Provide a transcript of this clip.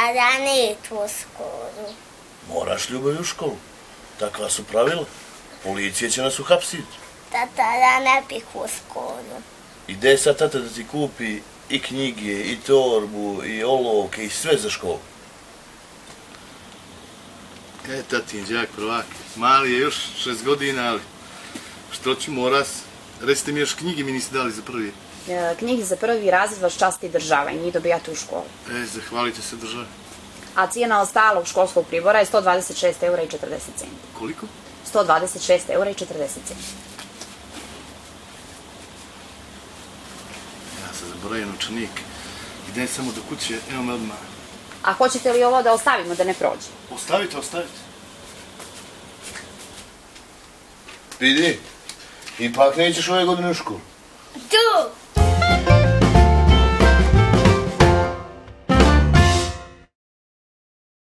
ja neću u školu. Moraš, Ljubavi, u školu. Takva su pravila. Policija će nas uhapsiti. Tata, ja ne bih u školu. I gde je sad tata da ti kupi i knjige, i torbu, i olovke, i sve za školu? Tatin, đak prvak. Mali je još 6 godina, ali što ću moras? Recite mi još knjige mi niste dali za prvi. Knjige za prvi razred vas časti država i njih dobijate u školu. Zahvalite se državi. A cijena ostalog školskog pribora je 126 € i 40 centi. Koliko? 126 € i 40 centi. Ja sam zaboravio novčanik. Idem samo do kuće, evo me odmah. A hoćete li ovo da ostavimo, da ne prođe? Ostavite. Vidi, ipak nećeš ove godine u školu. Tu!